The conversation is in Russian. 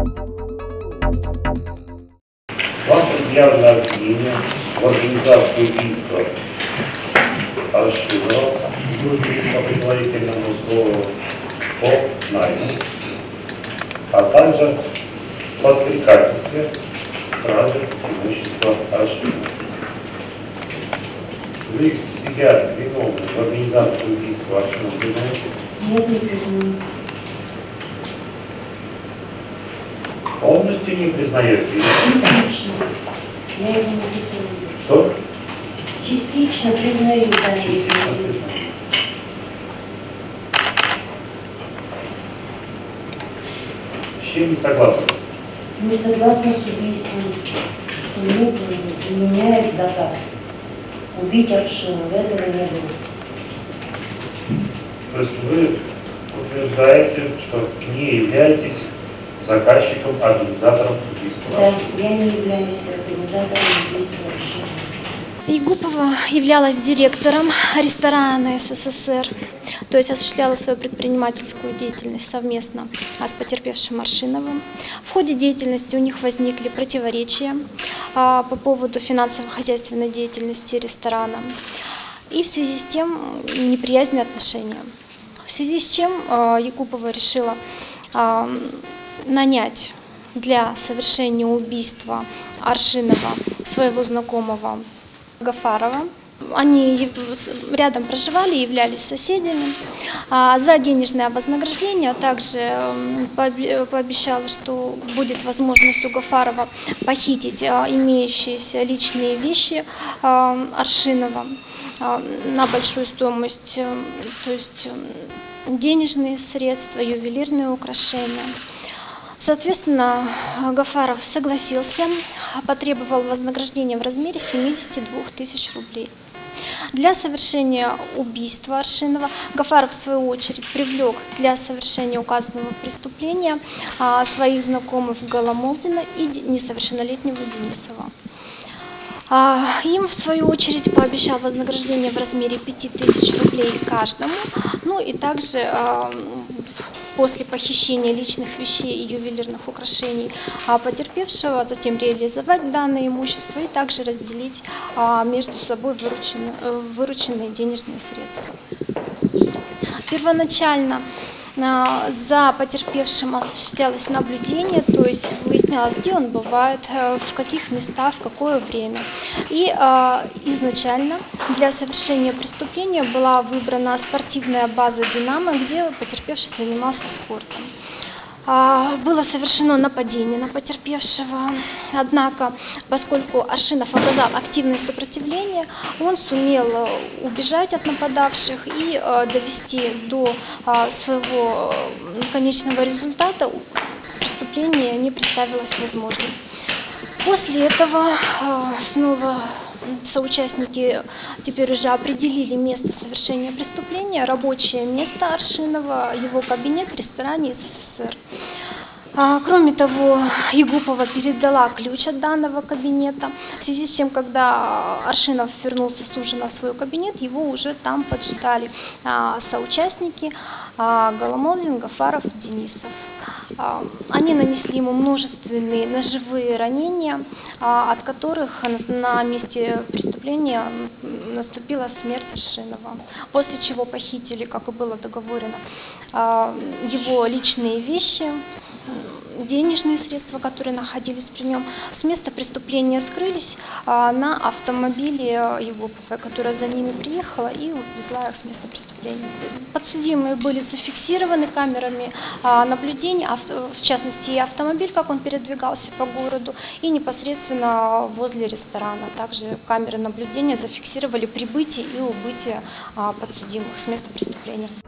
Вам предъявлено обвинение в организации убийства Аршинова в группе по предварительному сговору по найму, а также в подстрекательстве краже имущества Аршинова. Вы себя виновны в организации убийства Аршинова признаете? Нет, не признаю. Полностью не признаете? Частично. Я его не признаю. Что? Частично признаю, да. Частично признаю. С чем не согласны? Не согласна с убийством, что мне применяет заказ. Убить Аршинова, этого не было. То есть вы утверждаете, что не являетесь заказчиком, организатором убийства Да, Аршинова? я не являюсь организатором убийства Аршинова. Ягупова являлась директором ресторана СССР, то есть осуществляла свою предпринимательскую деятельность совместно с потерпевшим Аршиновым. В ходе деятельности у них возникли противоречия по поводу финансово-хозяйственной деятельности ресторана и в связи с тем неприязненные отношения. В связи с чем Ягупова решила нанять для совершения убийства Аршинова своего знакомого Гафарова. Они рядом проживали, являлись соседями. За денежное вознаграждение, а также пообещала, что будет возможность у Гафарова похитить имеющиеся личные вещи Аршинова на большую стоимость, то есть денежные средства, ювелирные украшения. Соответственно, Гафаров согласился, потребовал вознаграждения в размере 72 тысяч рублей. Для совершения убийства Аршинова Гафаров, в свою очередь, привлек для совершения указанного преступления своих знакомых Голомолдина и несовершеннолетнего Денисова. Им, в свою очередь, пообещал вознаграждение в размере 5000 рублей каждому, ну и также после похищения личных вещей и ювелирных украшений потерпевшего, затем реализовать данное имущество и также разделить между собой вырученные денежные средства. Первоначально за потерпевшим осуществлялось наблюдение, то есть выяснялось, где он бывает, в каких местах, в какое время. И изначально для совершения преступления была выбрана спортивная база «Динамо», где потерпевший занимался спортом. Было совершено нападение на потерпевшего, однако, поскольку Аршинов оказал активное сопротивление, он сумел убежать от нападавших и довести до своего конечного результата. Преступление не представилось возможным. После этого снова соучастники теперь уже определили место совершения преступления, рабочее место Аршинова, его кабинет в ресторане СССР. Кроме того, Ягупова передала ключ от данного кабинета, в связи с чем, когда Аршинов вернулся с ужина в свой кабинет, его уже там поджидали соучастники Голомолдин, Гафаров, Денисов. Они нанесли ему множественные ножевые ранения, от которых на месте преступления наступила смерть Аршинова. После чего похитили, как и было договорено, его личные вещи, денежные средства, которые находились при нем. С места преступления скрылись на автомобиле Ягуповой, которая за ними приехала и увезла их с места преступления. Подсудимые были зафиксированы камерами наблюдения, в частности и автомобиль, как он передвигался по городу, и непосредственно возле ресторана. Также камеры наблюдения зафиксировали прибытие и убытие подсудимых с места преступления.